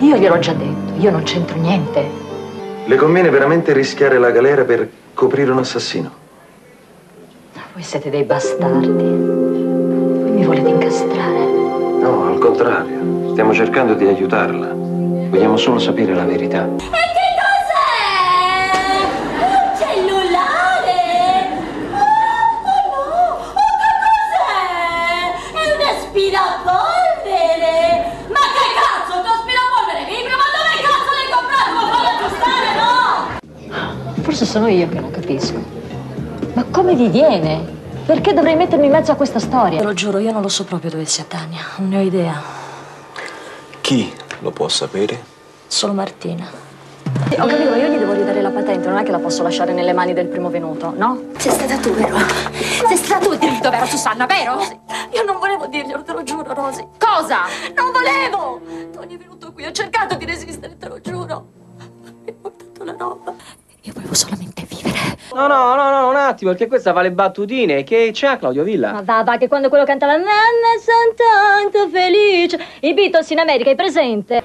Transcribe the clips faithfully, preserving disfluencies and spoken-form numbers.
Io gliel'ho già detto, io non c'entro niente. Le conviene veramente rischiare la galera per coprire un assassino? Voi siete dei bastardi. Voi mi volete incastrare. No, al contrario. Stiamo cercando di aiutarla. Vogliamo solo sapere la verità. E che cos'è? Un cellulare? Oh, oh no! Oh, che cos'è? È un aspirapolvere! Ma che cazzo, un aspirapolvere? Vibra, ma dove cazzo l'hai comprato? Ma fallo aggiustare, no? Forse sono io che non capisco. Ma come vi viene? Perché dovrei mettermi in mezzo a questa storia? Te lo giuro, io non lo so proprio dove sia Tania. Non ne ho idea. Chi lo può sapere? Solo Martina. Ho capito, io gli devo ridare la patente, non è che la posso lasciare nelle mani del primo venuto, no? Sei stata tu, vero? Sei stata tu diritto, vero, Susanna, vero? Io non volevo dirglielo, te lo giuro, Rosy. Cosa? Non volevo! Tony è venuto qui, ho cercato di resistere, te lo giuro. Mi ha portato la roba. Io volevo solamente vivere. No, no, no, no, un attimo, perché questa fa le battutine. Che c'è, Claudio Villa? Ma va, va, che quando quello cantava Mamma son tanto felice. I Beatles in America, hai presente?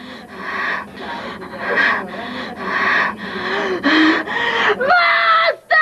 Basta!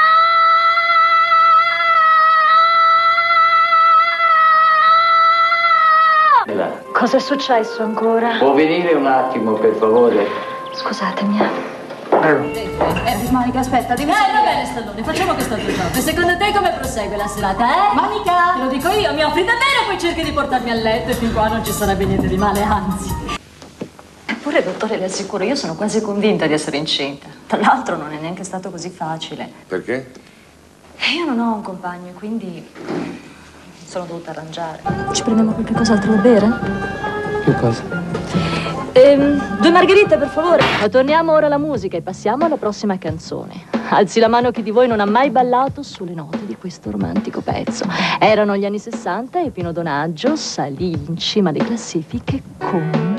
Cosa è successo ancora? Può venire un attimo, per favore? Scusatemi. Eh, Monica, aspetta, devi... Eh, va bene, Stallone, facciamo quest'altro gioco. E secondo te come prosegue la serata, eh? Monica! Te lo dico io, mi offri davvero, poi cerchi di portarmi a letto e fin qua non ci sarebbe niente di male, anzi. Eppure, dottore, le assicuro, io sono quasi convinta di essere incinta. Tra l'altro non è neanche stato così facile. Perché? E io non ho un compagno, e quindi mi sono dovuta arrangiare. Ci prendiamo qualche cos'altro da bere? Che cosa? Ehm, due margherite, per favore. Ma torniamo ora alla musica e passiamo alla prossima canzone. Alzi la mano chi di voi non ha mai ballato sulle note di questo romantico pezzo. Erano gli anni sessanta e Pino Donaggio salì in cima alle classifiche con